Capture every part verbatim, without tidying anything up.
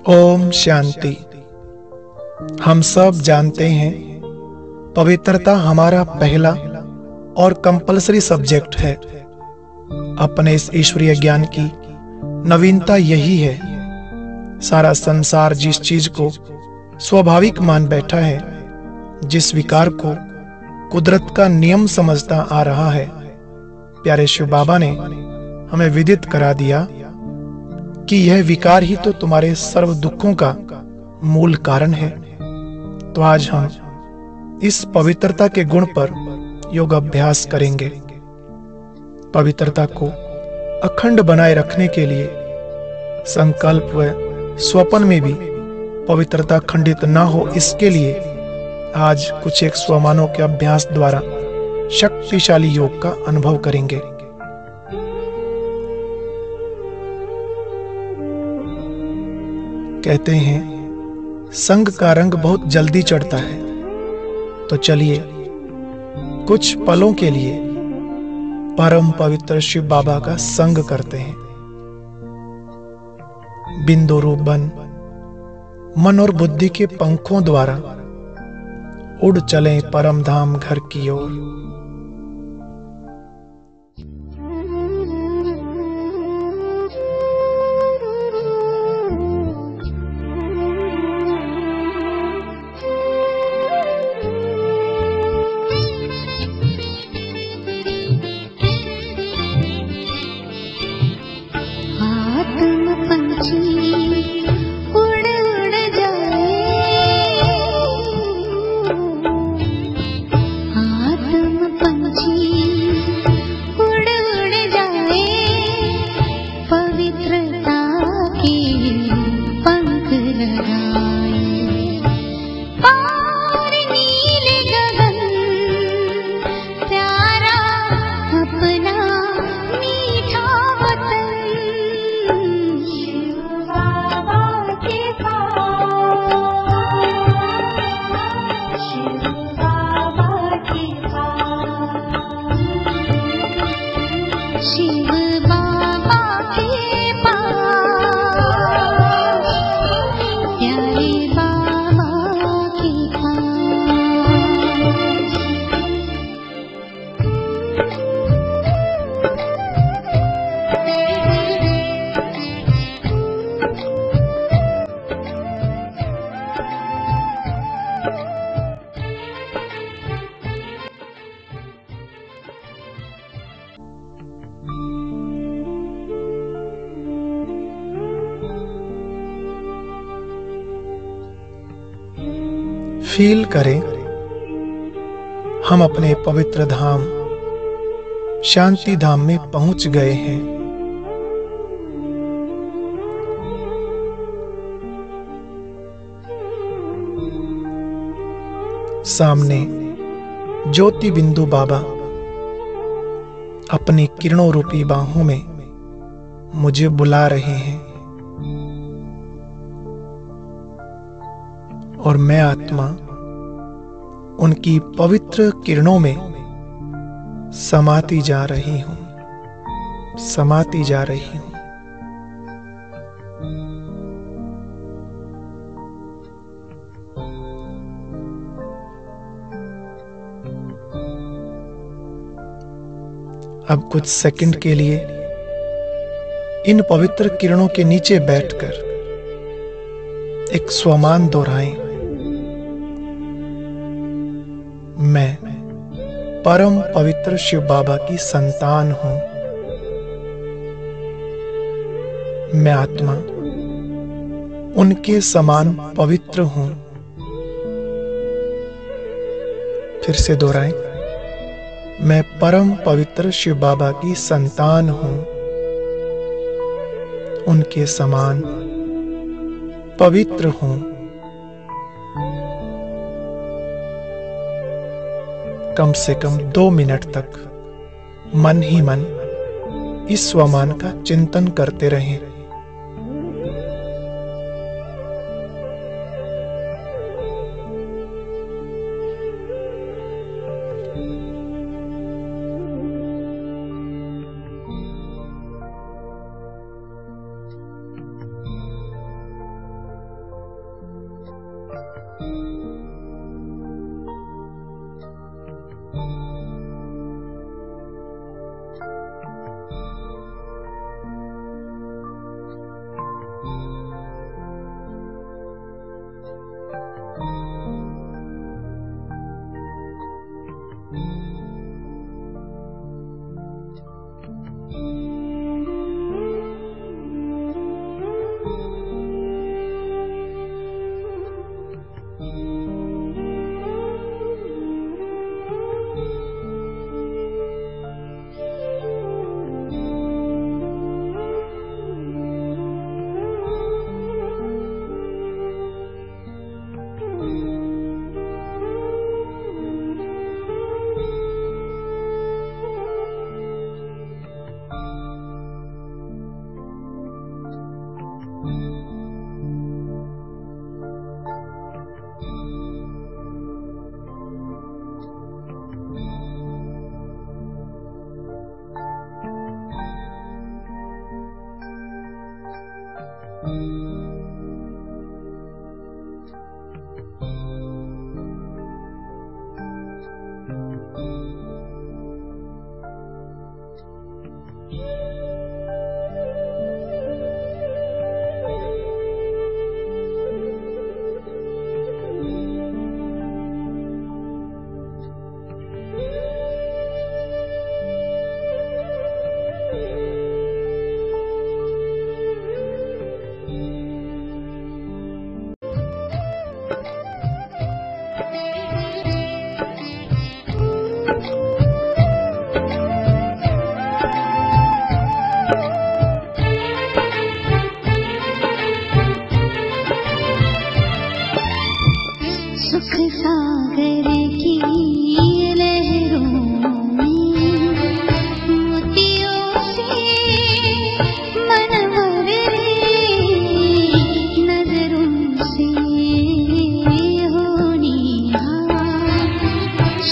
ओम शांति। हम सब जानते हैं पवित्रता हमारा पहला और कंपलसरी सब्जेक्ट है। अपने इस ईश्वरीय ज्ञान की नवीनता यही है। सारा संसार जिस चीज को स्वाभाविक मान बैठा है, जिस विकार को कुदरत का नियम समझता आ रहा है, प्यारे शिव बाबा ने हमें विदित करा दिया कि यह विकार ही तो तुम्हारे सर्व दुखों का मूल कारण है। तो आज हम इस पवित्रता के गुण पर योग अभ्यास करेंगे। पवित्रता को अखंड बनाए रखने के लिए संकल्प व स्वप्न में भी पवित्रता खंडित ना हो, इसके लिए आज कुछ एक स्वमानों के अभ्यास द्वारा शक्तिशाली योग का अनुभव करेंगे। कहते हैं संग का रंग बहुत जल्दी चढ़ता है, तो चलिए कुछ पलों के लिए परम पवित्र शिव बाबा का संग करते हैं। बिंदु रूप बन मन और बुद्धि के पंखों द्वारा उड़ चलें परम धाम घर की ओर। फील करें हम अपने पवित्र धाम शांति धाम में पहुंच गए हैं। सामने ज्योति बिंदु बाबा अपनी किरणों रूपी बाहों में मुझे बुला रहे हैं और मैं आत्मा उनकी पवित्र किरणों में समाती जा रही हूं, समाती जा रही हूं। अब कुछ सेकंड के लिए इन पवित्र किरणों के नीचे बैठकर एक स्वमान दोहराएं। मैं परम पवित्र शिव बाबा की संतान हूं। मैं आत्मा उनके समान पवित्र हूं। फिर से दोहराएं। मैं परम पवित्र शिव बाबा की संतान हूं, उनके समान पवित्र हूं। कम से कम दो मिनट तक मन ही मन इस स्वमान का चिंतन करते रहें।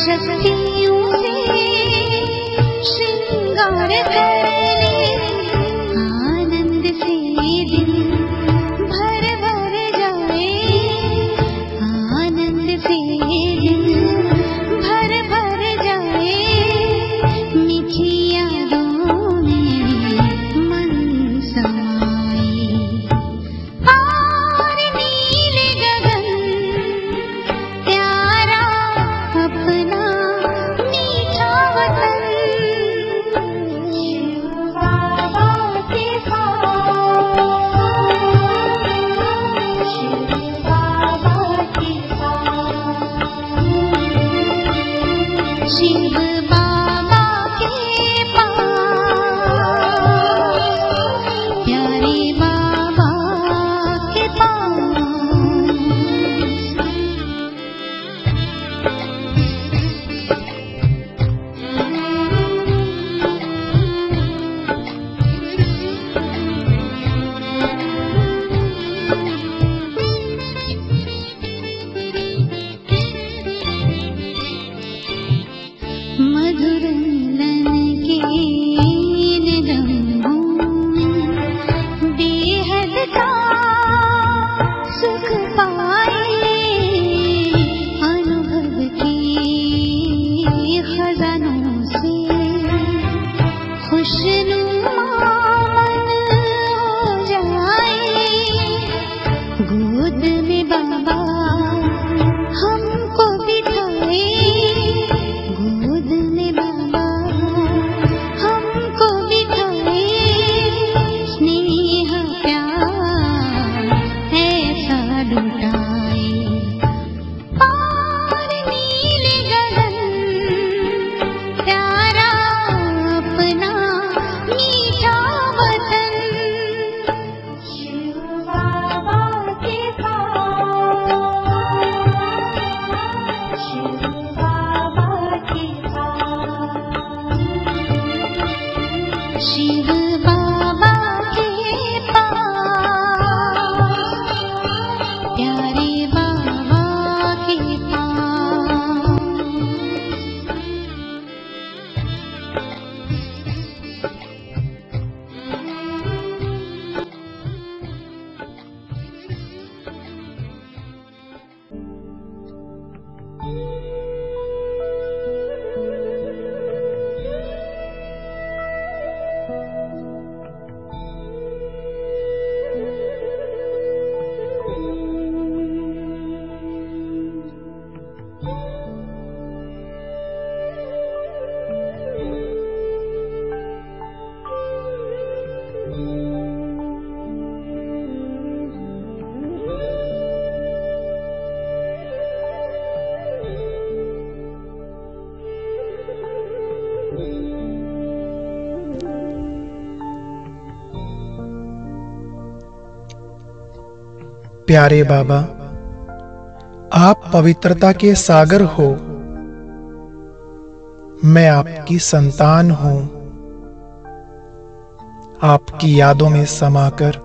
शक्तियों से श्रृंगार कर ले, आनंद से दिल भर भर जाए, आनंद से दिल भर भर जाए, मीठी यादों में मन समाए। और नीले गगन प्यारा अपना मीठा वतन, शिव बाबा के पास, शिव बाबा के पास, शिव बाबा के पास, प्यारे बाबा के पास। मधुर लन के निगमों में बेहद का सुख पाए, अनुभव के खजानों से खुशनुमा मन हो जाए, गोद में बाबा हमको बिठाए, गोद में बाबा हमको बिठाए, स्नेह प्यार ऐसा लुटाए। और नीले गगन प्यारा अपना मीठा वतन, शिव बाबा के पास, शिव बाबा के पास, शिव बाबा के पास, प्यारे बाबा के पास। प्यारे बाबा, आप पवित्रता के सागर हो, मैं आपकी संतान हूं। आपकी यादों में समाकर,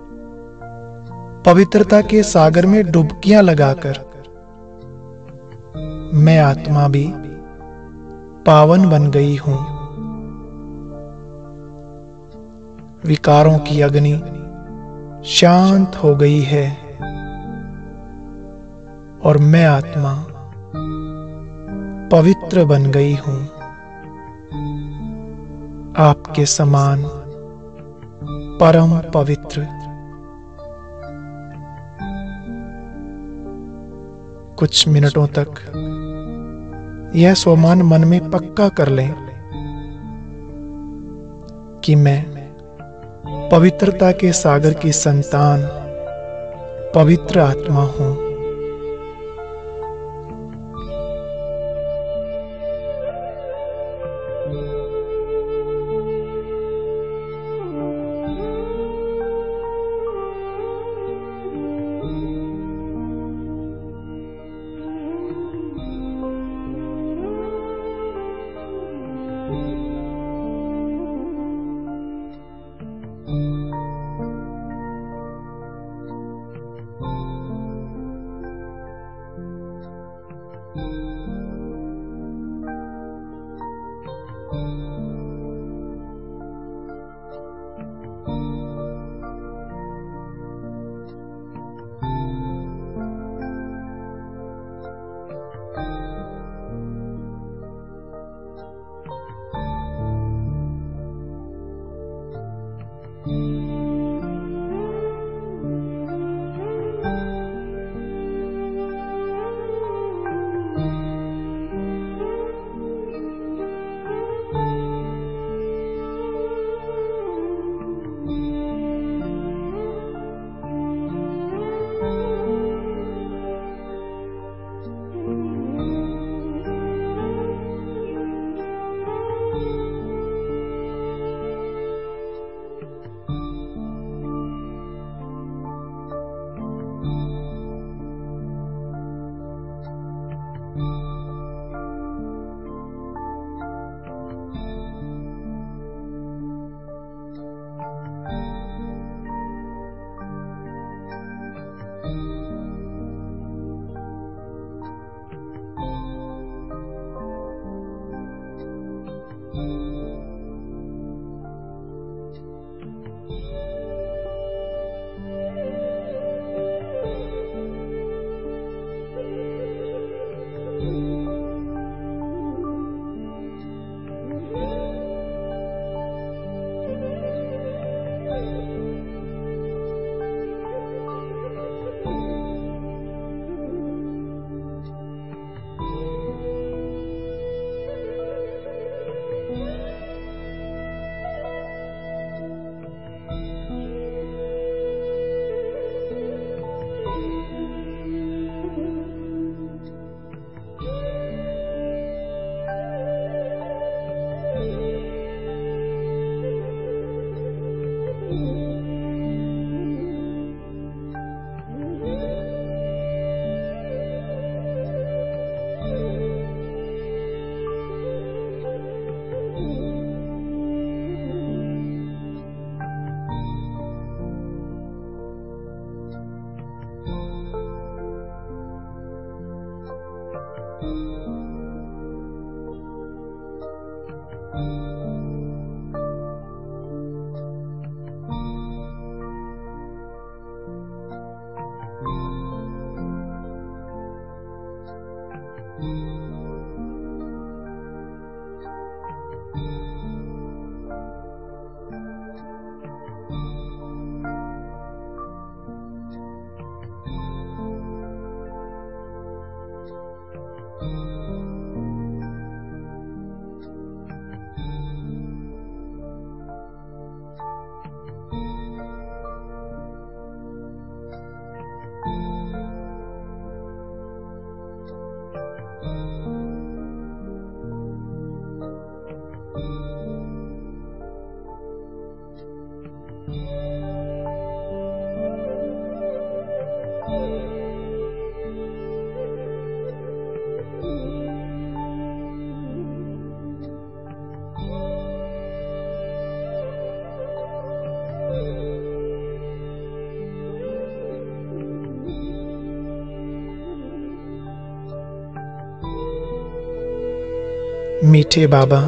पवित्रता के सागर में डुबकियां लगाकर, मैं आत्मा भी पावन बन गई हूं। विकारों की अग्नि शांत हो गई है और मैं आत्मा पवित्र बन गई हूं। आपके समान परम पवित्र। कुछ मिनटों तक यह स्वमान मन में पक्का कर लें कि मैं पवित्रता के सागर की संतान, पवित्र आत्मा हूं। मीठे बाबा,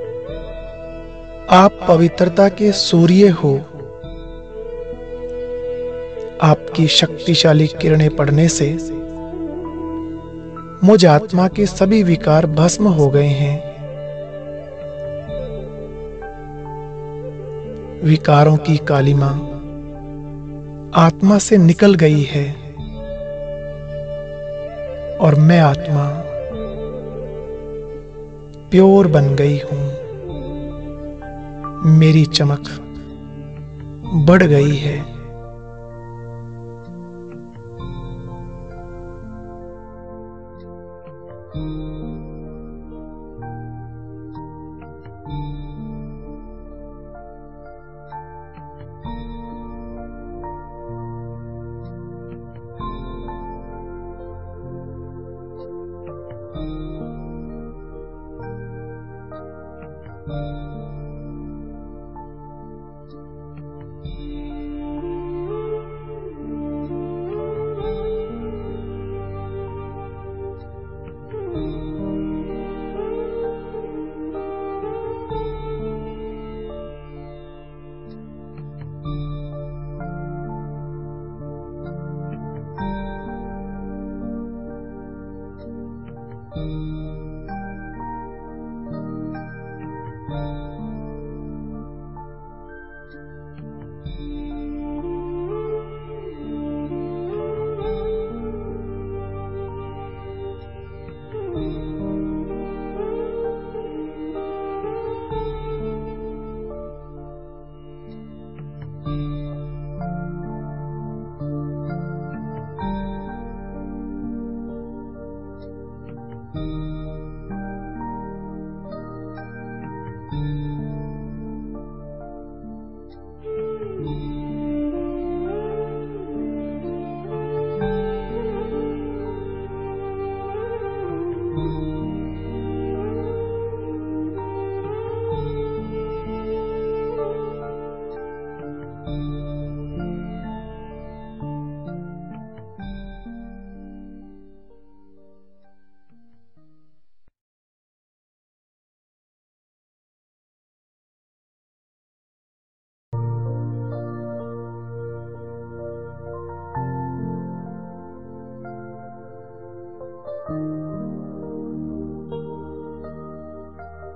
आप पवित्रता के सूर्य हो। आपकी शक्तिशाली किरणें पड़ने से मुझ आत्मा के सभी विकार भस्म हो गए हैं। विकारों की कालिमा आत्मा से निकल गई है और मैं आत्मा प्योर बन गई हूं। मेरी चमक बढ़ गई है।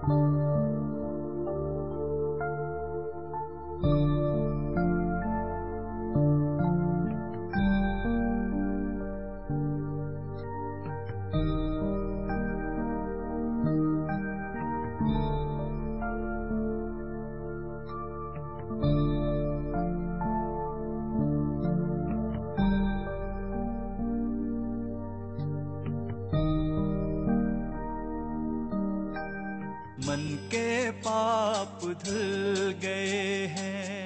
मन के पाप धुल गए हैं,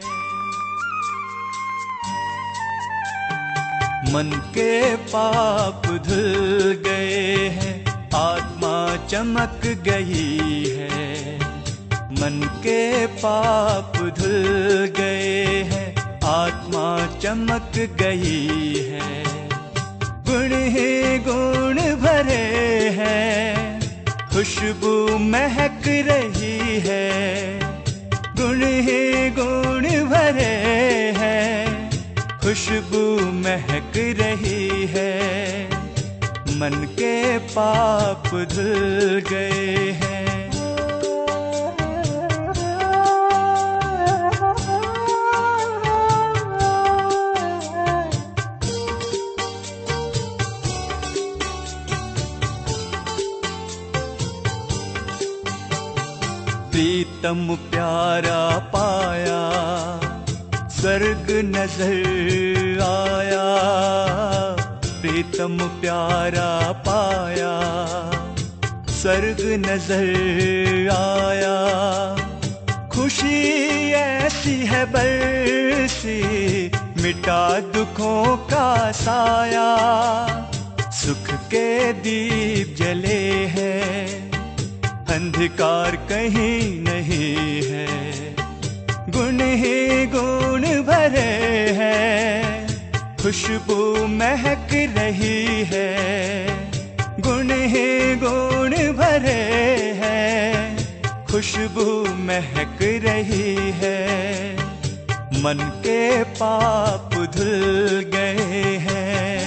मन के पाप धुल गए हैं, आत्मा चमक गई है। मन के पाप धुल गए हैं, आत्मा चमक गई है। गुण ही गुण भरे हैं, खुशबू महक रही है। गुण ही गुण भरे हैं, खुशबू महक रही है। मन के पाप धुल गए हैं। प्रीतम प्यारा पाया, स्वर्ग नजर आया। प्रीतम प्यारा पाया, स्वर्ग नजर आया। खुशी ऐसी है बरसी, मिटा दुखों का साया। सुख के दीप जले हैं, अंधकार कहीं नहीं है। गुण ही गुण भरे हैं, खुशबू महक रही है। गुण ही गुण भरे हैं, खुशबू महक रही है। मन के पाप धुल गए हैं।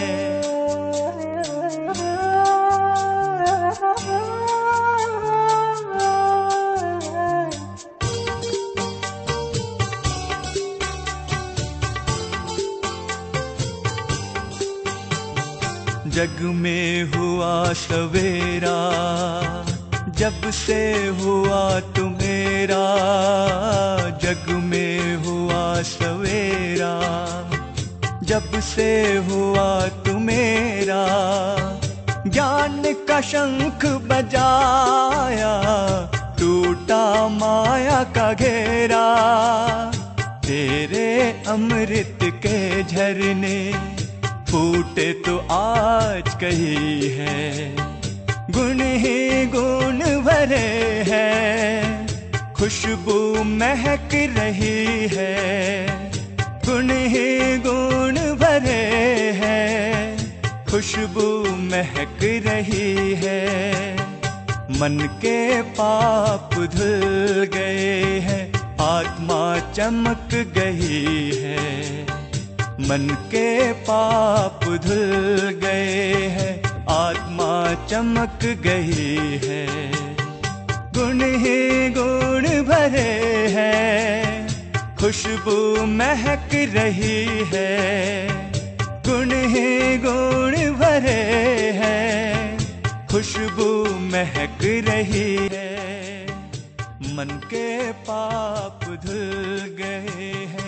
जग में हुआ सवेरा, जब से हुआ तू मेरा। जग में हुआ सवेरा, जब से हुआ तू मेरा। ज्ञान का शंख बजाया, टूटा माया का घेरा। तेरे अमृत के झरने फूटे तो आज कही है। गुण ही गुण भरे हैं, खुशबू महक रही है। गुण ही गुण भरे हैं, खुशबू महक रही है। मन के पाप धुल गए हैं, आत्मा चमक गई है। मन के पाप धुल गए हैं, आत्मा चमक गई है। गुण ही गुण भरे हैं, खुशबू महक रही है। गुण ही गुण भरे हैं, खुशबू महक रही है। मन के पाप धुल गए हैं।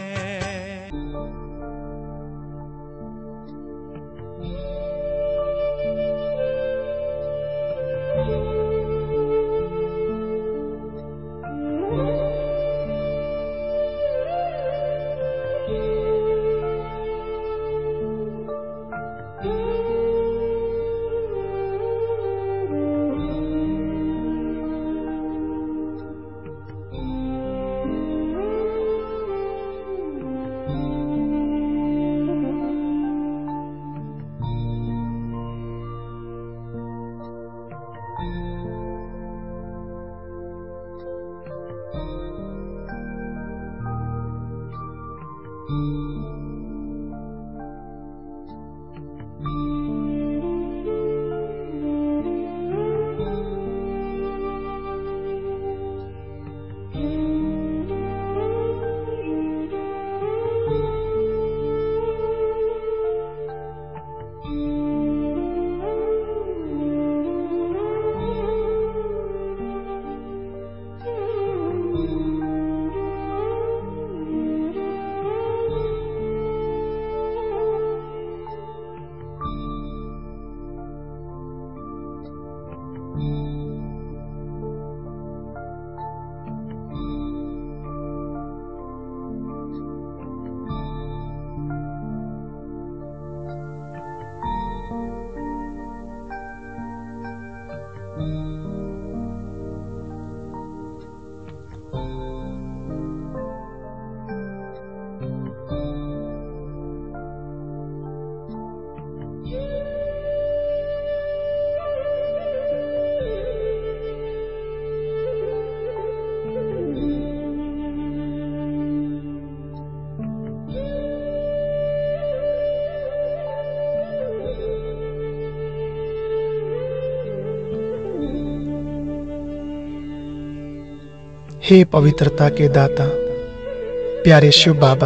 हे पवित्रता के दाता प्यारे शिव बाबा,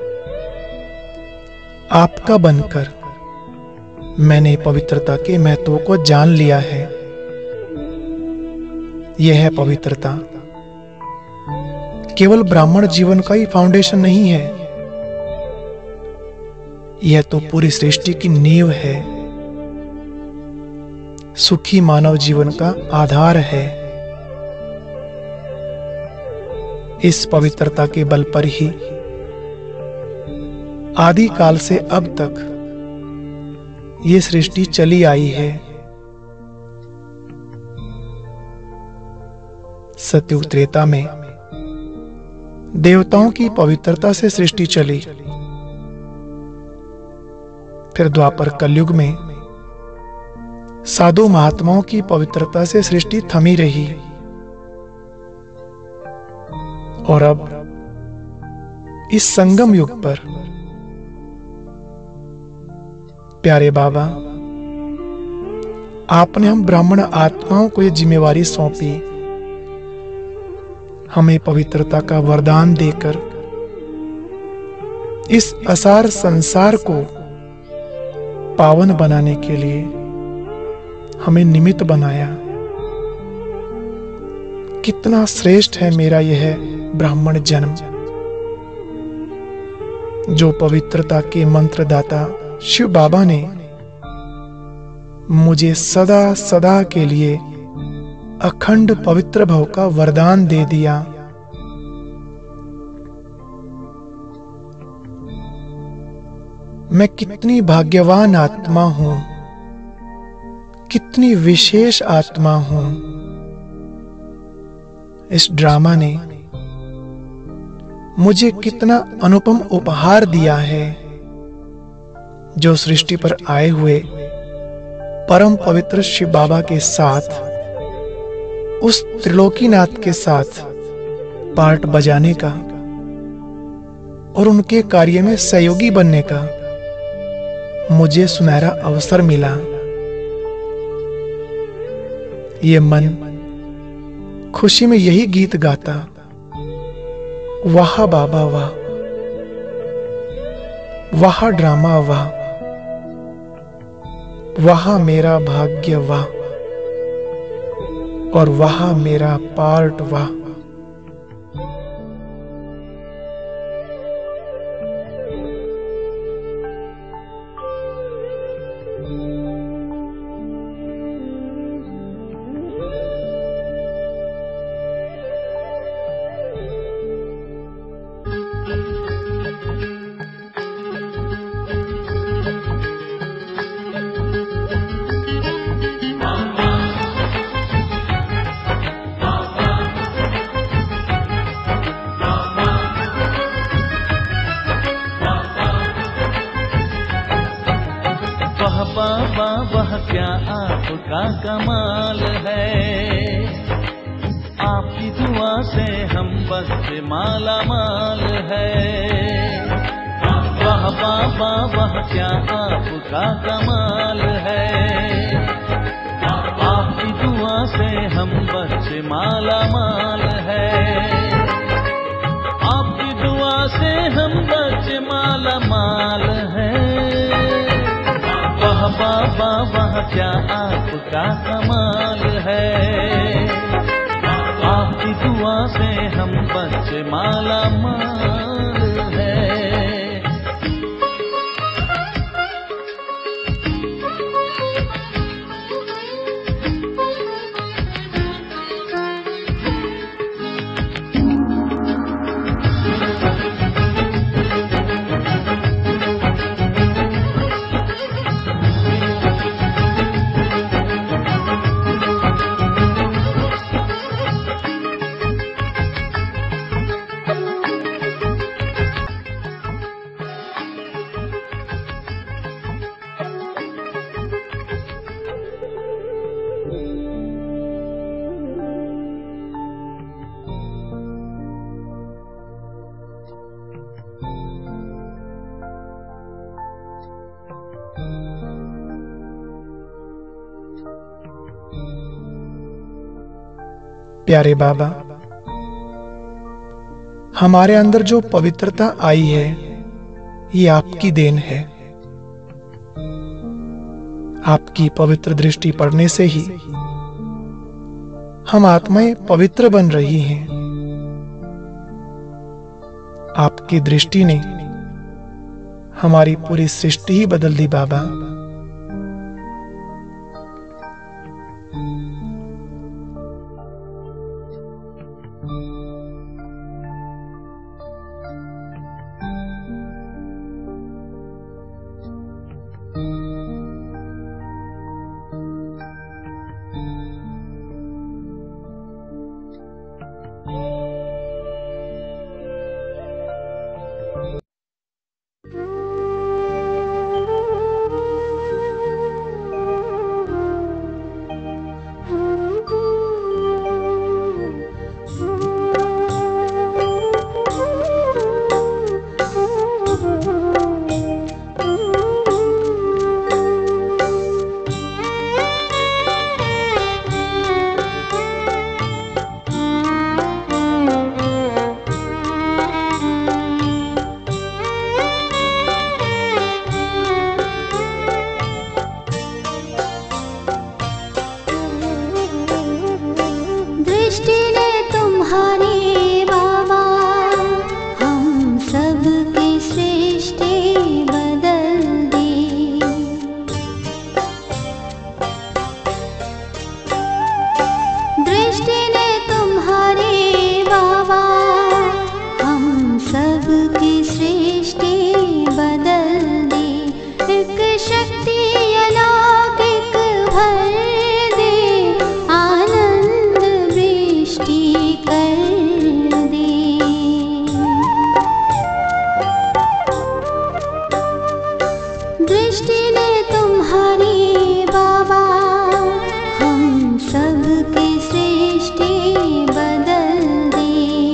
आपका बनकर मैंने पवित्रता के महत्व को जान लिया है। यह है पवित्रता केवल ब्राह्मण जीवन का ही फाउंडेशन नहीं है, यह तो पूरी सृष्टि की नींव है, सुखी मानव जीवन का आधार है। इस पवित्रता के बल पर ही आदि काल से अब तक ये सृष्टि चली आई है। सतयुग त्रेता में देवताओं की पवित्रता से सृष्टि चली, फिर द्वापर कलयुग में साधु महात्माओं की पवित्रता से सृष्टि थमी रही, और अब इस संगम युग पर प्यारे बाबा, आपने हम ब्राह्मण आत्माओं को यह जिम्मेवारी सौंपी, हमें पवित्रता का वरदान देकर इस असार संसार को पावन बनाने के लिए हमें निमित्त बनाया। कितना श्रेष्ठ है मेरा यह ब्राह्मण जन्म, जो पवित्रता के मंत्रदाता शिव बाबा ने मुझे सदा सदा के लिए अखंड पवित्र भव का वरदान दे दिया। मैं कितनी भाग्यवान आत्मा हूं, कितनी विशेष आत्मा हूं। इस ड्रामा ने मुझे कितना अनुपम उपहार दिया है, जो सृष्टि पर आए हुए परम पवित्र शिव बाबा के साथ, उस त्रिलोकीनाथ के साथ पार्ट बजाने का और उनके कार्य में सहयोगी बनने का मुझे सुनहरा अवसर मिला। ये मन खुशी में यही गीत गाता, वाह बाबा वाह, वाह ड्रामा वाह, वाह मेरा भाग्य वाह, और वाह मेरा पार्ट वाह। बाबा वह क्या आपका कमाल है, आपकी दुआ से हम बस माला माल है। वाह बाबा वह क्या आपका कमाल है, आपकी दुआ से हम बस माला माल है। आपकी दुआ से हम बस माला माल है। वाह बाबा वह क्या आपका कमाल है, आपकी दुआ से हम बस माला माल है। प्यारे बाबा, हमारे अंदर जो पवित्रता आई है, ये आपकी देन है। आपकी पवित्र दृष्टि पड़ने से ही हम आत्माएं पवित्र बन रही हैं। आपकी दृष्टि ने हमारी पूरी सृष्टि ही बदल दी बाबा। दृष्टि ने तुम्हारी बाबा हम सब की सृष्टि बदल दी। दृष्टि ने तुम्हारी बाबा हम सब की सृष्टि बदल दी। एक शक्ति अलौकिक भर दे, आनंद वृष्टि कर दे। दृष्टि ने तुम्हारी बाबा हम सब की सृष्टि बदल दी।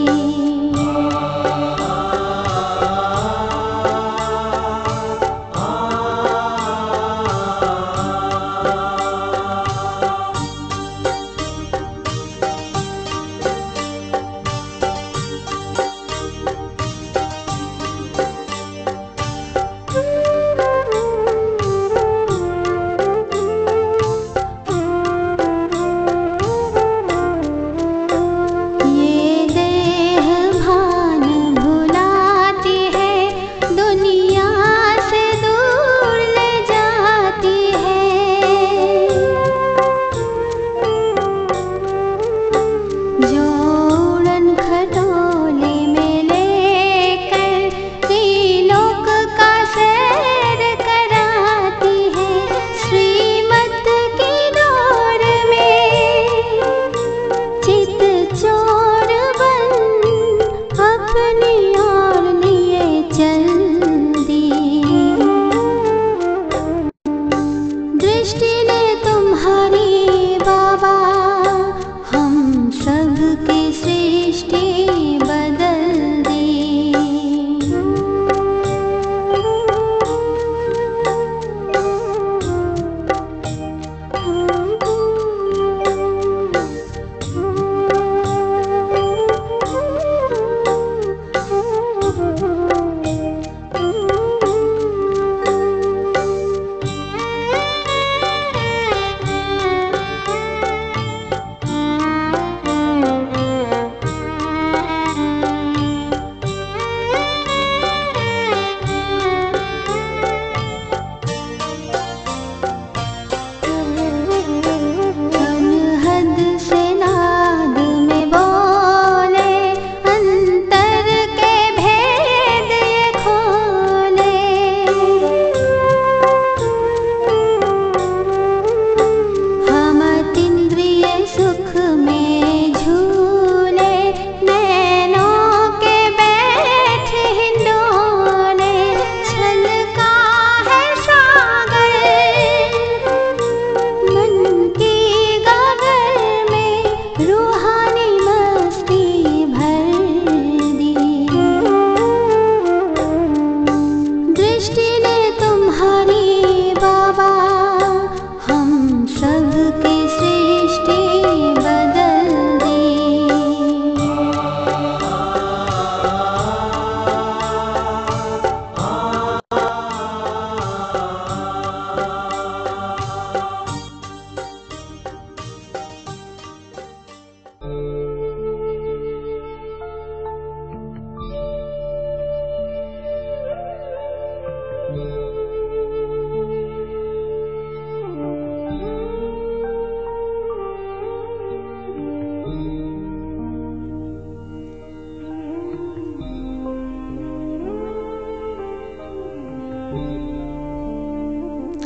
ये देह भान भुलाती है, दुनिया से दूर ले जाती है। जो उड़न खटोले में लेकर त्रिलोक का सैर कराती है। श्रीमत की दौड़ में चित चोर बन अपनी ओर लिए चल दी। दृष्टि ने तुम्हारी बाबा हम सब की सृष्टि बदल दी।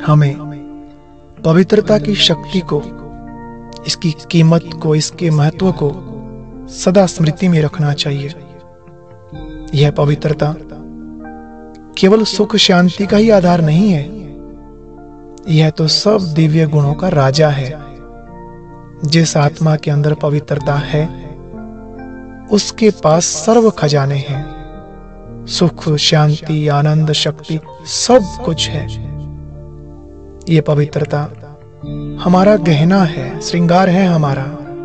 हमें पवित्रता की शक्ति को, इसकी कीमत को, इसके महत्व को सदा स्मृति में रखना चाहिए। यह पवित्रता केवल सुख शांति का ही आधार नहीं है, यह तो सब दिव्य गुणों का राजा है। जिस आत्मा के अंदर पवित्रता है उसके पास सर्व खजाने हैं, सुख शांति आनंद शक्ति सब कुछ है। यह पवित्रता हमारा गहना है, श्रृंगार है हमारा।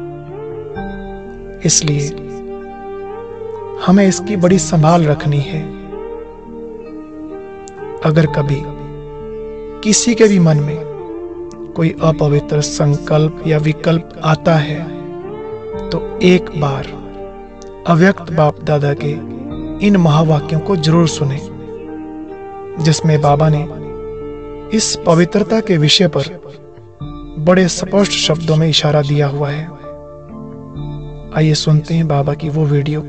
इसलिए हमें इसकी बड़ी संभाल रखनी है। अगर कभी किसी के भी मन में कोई अपवित्र संकल्प या विकल्प आता है तो एक बार अव्यक्त बाप दादा के इन महावाक्यों को जरूर सुने, जिसमें बाबा ने इस पवित्रता के विषय पर बड़े स्पष्ट शब्दों में इशारा दिया हुआ है। आइए सुनते हैं बाबा की वो वीडियो।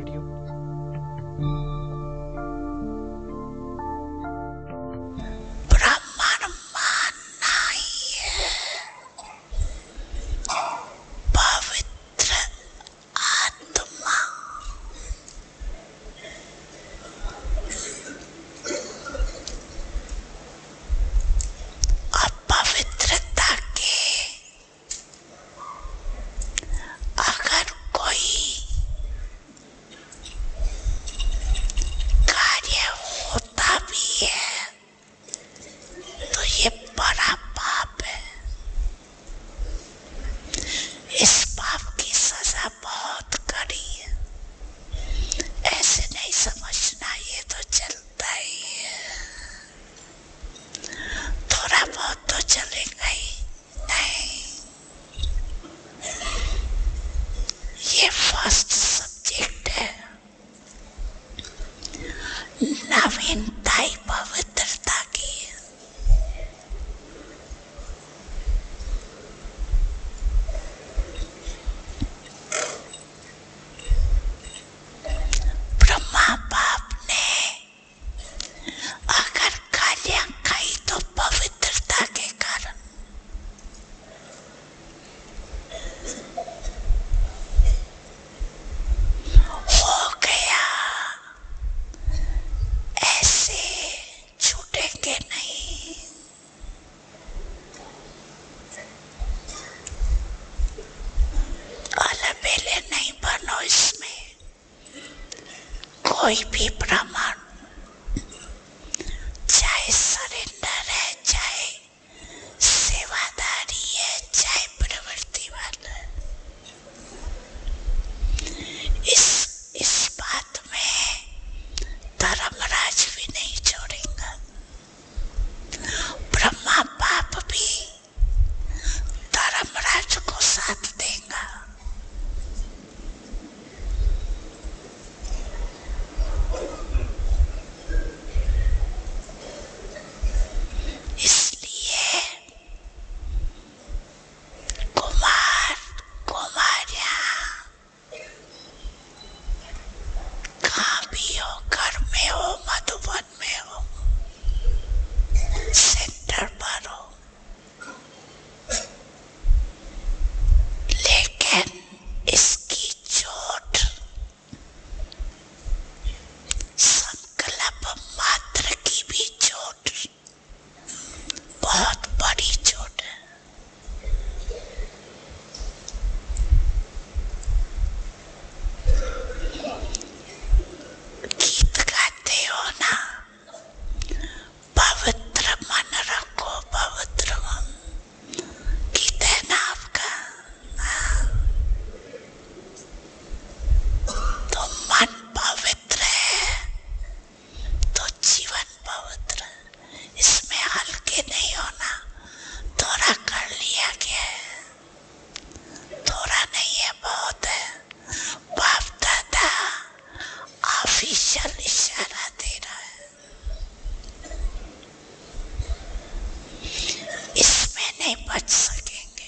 कोई भी प्रमाण, चाहे सरेंडर है, चाहे सेवादारी है, चाहे प्रवृत्ति वाला, इस इस बात में धर्मराज भी नहीं छोड़ेगा। ब्रह्मा बाप भी धर्मराज को साथ देगा। इसलिए कुमार कुमारियां कहाँ भी हो, घर में हो, मधुबन में हो, सेंटर पर हो, लेकिन इसकी चोट संकल्प मात्र की भी चोट बहुत बड़ी चोट है। गीत गाते हो ना, पवित्र मन रखो, पवित्र मन, गीत है ना आपका। तो मन पवित्र है तो जीवन पवित्र है। इसमें हल्के नहीं होना। थोड़ा कर लिया गया है, थोड़ा नहीं है, बहुत है। बाप दादा ऑफिशियल इशारा दे रहा है, इसमें नहीं बच सकेंगे।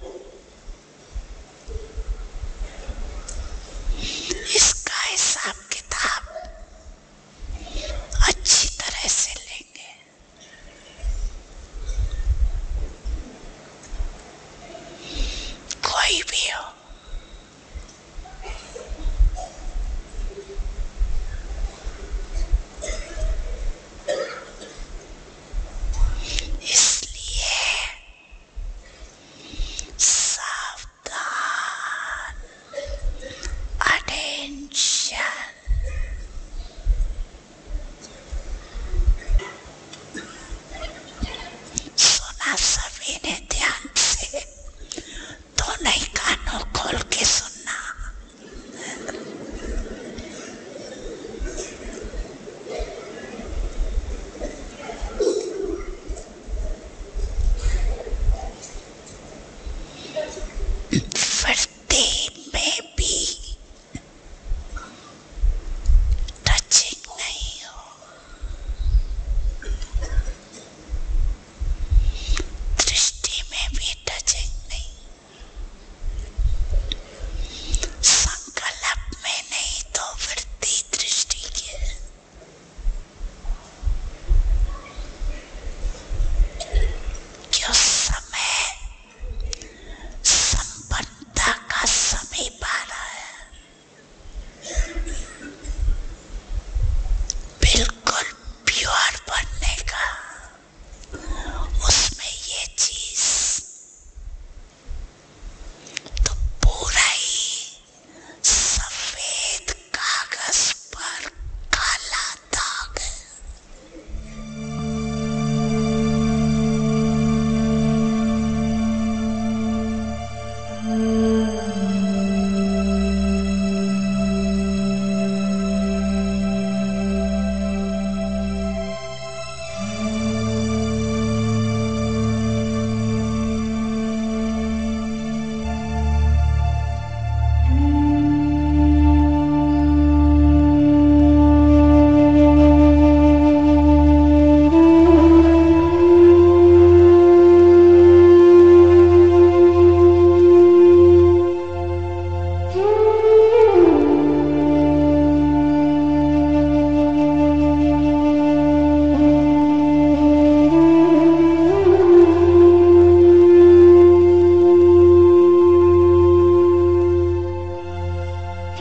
इसका हिसाब किताब अच्छी तरह से लेंगे।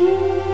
Thank you.